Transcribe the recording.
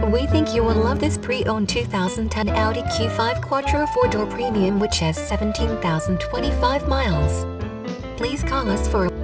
We think you will love this pre-owned 2010 Audi Q5 Quattro 4-door premium which has 17,025 miles. Please call us for